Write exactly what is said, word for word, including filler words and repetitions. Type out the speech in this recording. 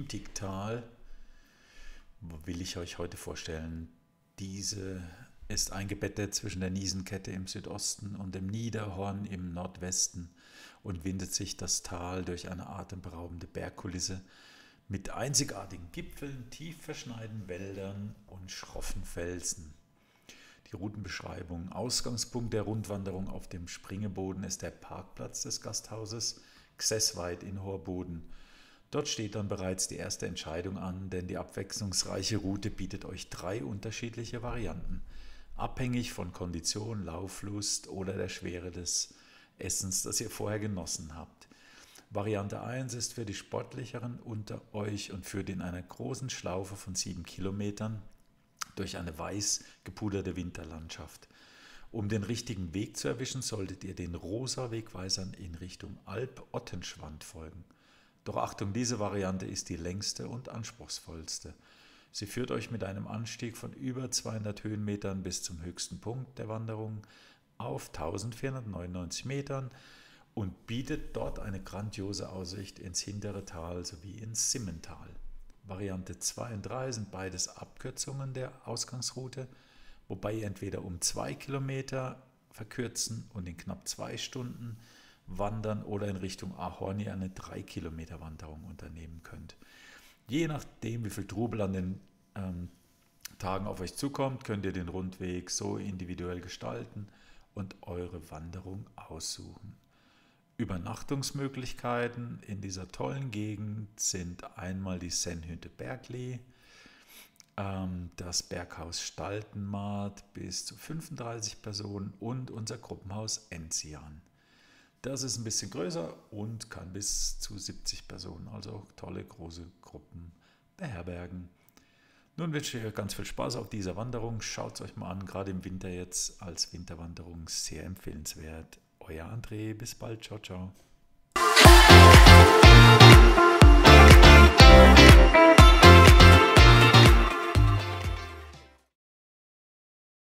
Bietigtal will ich euch heute vorstellen. Diese ist eingebettet zwischen der Niesenkette im Südosten und dem Niederhorn im Nordwesten und windet sich das Tal durch eine atemberaubende Bergkulisse mit einzigartigen Gipfeln, tief verschneiten Wäldern und schroffen Felsen. Die Routenbeschreibung. Ausgangspunkt der Rundwanderung auf dem Springeboden ist der Parkplatz des Gasthauses Xesweid in Horboden. Dort steht dann bereits die erste Entscheidung an, denn die abwechslungsreiche Route bietet euch drei unterschiedliche Varianten, abhängig von Kondition, Lauflust oder der Schwere des Essens, das ihr vorher genossen habt. Variante eins ist für die Sportlicheren unter euch und führt in einer großen Schlaufe von sieben Kilometern durch eine weiß gepuderte Winterlandschaft. Um den richtigen Weg zu erwischen, solltet ihr den rosa Wegweisern in Richtung Alp-Ottenschwand folgen. Doch Achtung, diese Variante ist die längste und anspruchsvollste. Sie führt euch mit einem Anstieg von über zweihundert Höhenmetern bis zum höchsten Punkt der Wanderung auf eintausendvierhundertneunundneunzig Metern und bietet dort eine grandiose Aussicht ins hintere Tal sowie ins Simmental. Variante zwei und drei sind beides Abkürzungen der Ausgangsroute, wobei ihr entweder um zwei Kilometer verkürzen und in knapp zwei Stunden wandern oder in Richtung Ahorny eine drei Kilometer Wanderung unternehmen könnt. Je nachdem, wie viel Trubel an den ähm, Tagen auf euch zukommt, könnt ihr den Rundweg so individuell gestalten und eure Wanderung aussuchen. Übernachtungsmöglichkeiten in dieser tollen Gegend sind einmal die Sennhütte Bergli, ähm, das Berghaus Staltenmaat bis zu fünfunddreißig Personen und unser Gruppenhaus Enzian. Das ist ein bisschen größer und kann bis zu siebzig Personen, also tolle große Gruppen beherbergen. Nun wünsche ich euch ganz viel Spaß auf dieser Wanderung. Schaut es euch mal an, gerade im Winter jetzt als Winterwanderung sehr empfehlenswert. Euer André, bis bald, ciao, ciao.